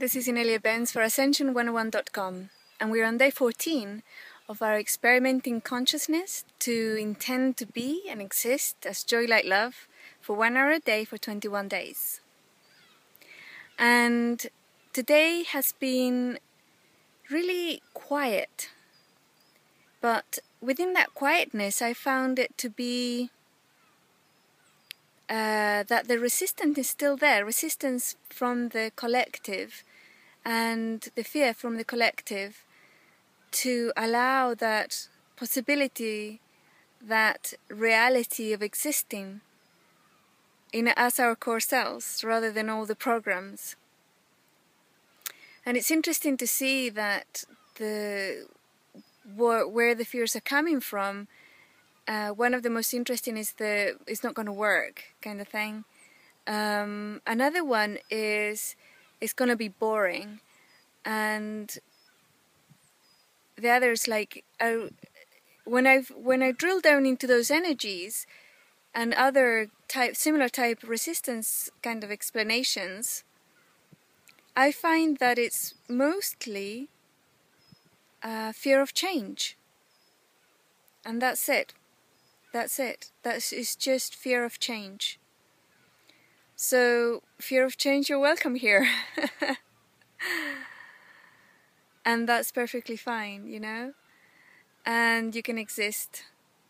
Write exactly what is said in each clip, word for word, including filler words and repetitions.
This is Inelia Benz for Ascension one oh one dot com, and we're on day fourteen of our experimenting consciousness to intend to be and exist as joy, light, love for one hour a day for twenty-one days. And today has been really quiet, but within that quietness I found it to be Uh, that the resistance is still there, resistance from the collective and the fear from the collective to allow that possibility, that reality of existing in as our core selves rather than all the programs. And it's interesting to see that the where, where the fears are coming from. Uh, one of the most interesting is the it's not going to work kind of thing. Um, another one is it's going to be boring, and the other is like I, when I when I drill down into those energies and other type similar type resistance kind of explanations, I find that it's mostly uh, fear of change, and that's it. That's it. That is just fear of change. So, fear of change, you're welcome here. And that's perfectly fine, you know? And you can exist.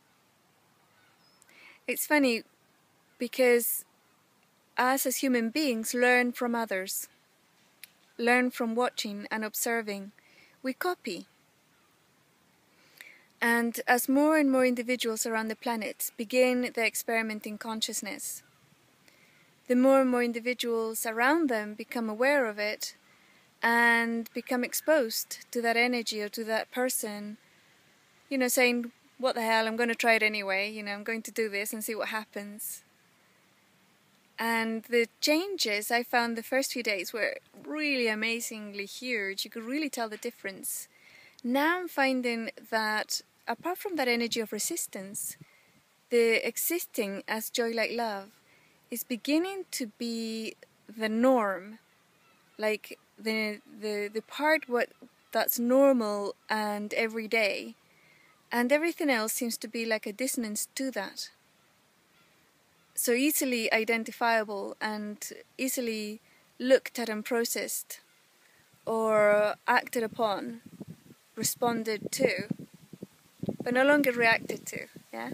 It's funny because us as human beings learn from others. Learn from watching and observing. We copy. And as more and more individuals around the planet begin their experimenting consciousness, the more and more individuals around them become aware of it and become exposed to that energy or to that person, you know, saying, what the hell, I'm going to try it anyway, you know, I'm going to do this and see what happens. And the changes I found the first few days were really amazingly huge. You could really tell the difference. Now I'm finding that apart from that energy of resistance, the existing as joy, light, love is beginning to be the norm, like the the the part what that's normal and everyday, and everything else seems to be like a dissonance to that. So easily identifiable and easily looked at and processed, or acted upon, responded to, but no longer reacted to, yeah?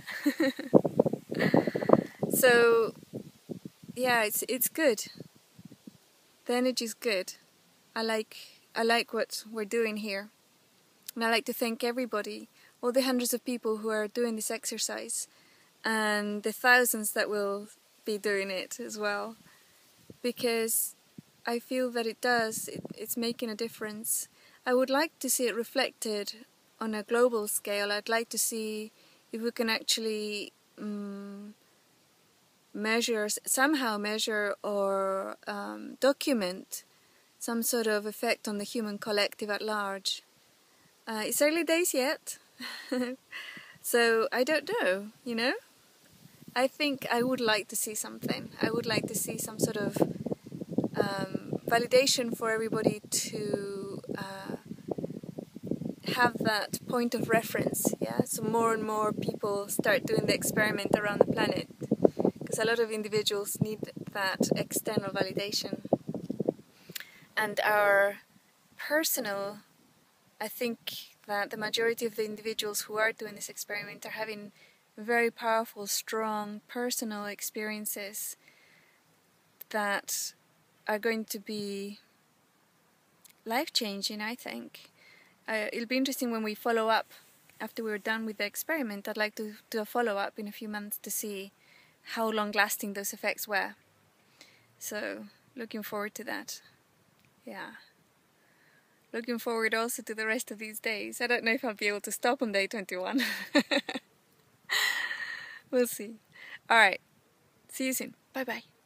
So, yeah, it's it's good. The energy's good. I like I like what we're doing here. And I like to thank everybody, all the hundreds of people who are doing this exercise, and the thousands that will be doing it as well. Because I feel that it does, it, it's making a difference. I would like to see it reflected on a global scale. I'd like to see if we can actually um, measure, somehow measure or um, document some sort of effect on the human collective at large. Uh, it's early days yet, so I don't know, you know? I think I would like to see something. I would like to see some sort of um, validation for everybody to uh, have that point of reference, yeah, so more and more people start doing the experiment around the planet, because a lot of individuals need that external validation. And our personal, I think that the majority of the individuals who are doing this experiment are having very powerful, strong personal experiences that are going to be life-changing, I think. Uh, it'll be interesting when we follow up after we're done with the experiment. I'd like to do a follow-up in a few months to see how long-lasting those effects were. So, looking forward to that. Yeah. Looking forward also to the rest of these days. I don't know if I'll be able to stop on day twenty-one. We'll see. Alright. See you soon. Bye-bye.